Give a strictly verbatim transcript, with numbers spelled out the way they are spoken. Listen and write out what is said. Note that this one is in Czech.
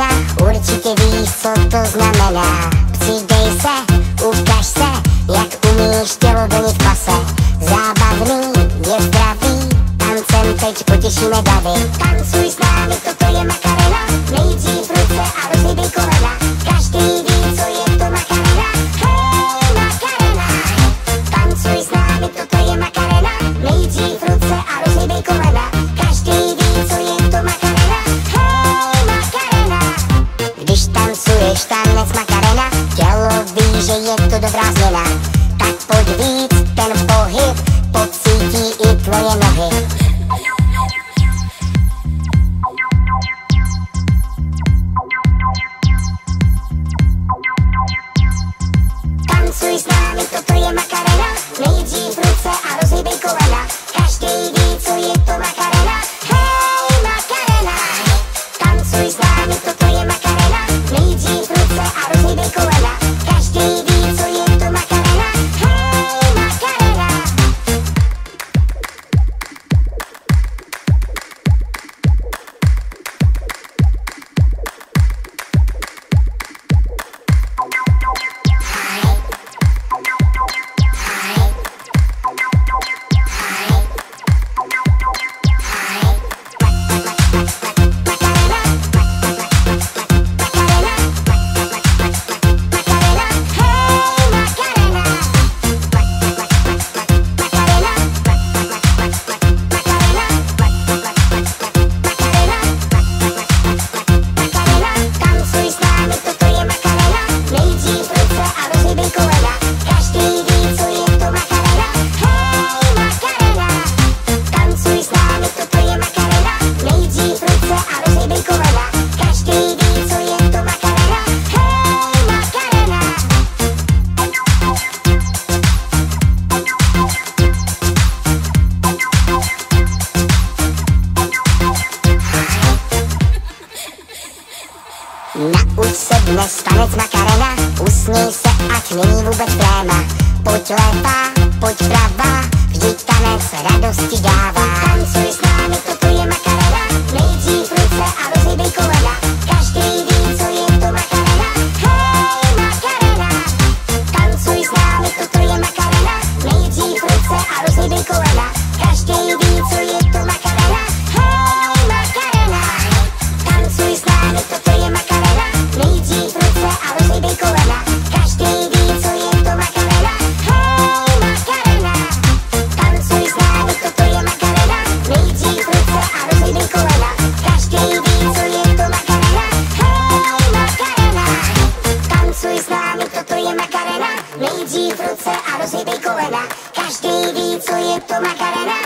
Makarena, určitě víš, co to znamená. Přidej se, ukaž se, jak umíš tělo vlnit pase. Zábavný, je zdravý, tancem teď potěšíme davy. Tancuj s námi, toto je Makarena, nejdřív ruce a rozhýbej kolena. Každý ví, co je to Makarena, hej Makarena. Tancuj s námi, toto je Makarena, nejdřív ruce a rozhýbej kolena. Každý ví, co je to Makarena, hej Makarena. Když tancuješ tanec Makarena, tělo ví, že je to dobrá změna. Tak pojď víc, ten pohyb pocítí i tvoje nohy. Tancuj s námi, toto je Makarena, nejdřív ruce a rozhýbej kolena. Každý ví, co je to Makarena, hej Makarena. Tancuj s námi, toto je Makarena, nejdřív ruce a rozhýbej kolena. Každý ví, co je to Makarena, hej Makarena. Nauč se dnes tanec Makarena, usměj se, ať není vůbec tréma. Pojď levá, pojď pravá, vždyť tanec radosti dává. Tancuj s námi, toto je Makarena, nejdřív ruce a rozhýbej kolena. Každý ví, co je to Makarena, hej Makarena. Tancuj s námi, toto je Makarena, nejdřív ruce a rozhýbej kolena. Každý ví, co je to Makarena, hej Makarena. Tancuj s námi, toto je Makarena, nejdřív ruce a rozhýbej kolena. Každý ví, co je to Makarena, hej Makarena. Tancuj s námi, toto je Makarena, nejdřív ruce a rozhýbej kolena. Každý ví, co je to Makarena, hej Makarena. Tancuj s námi, toto je Makarena, nejdřív ruce a rozhýbej kolena. Každý ví, co je to Makarena.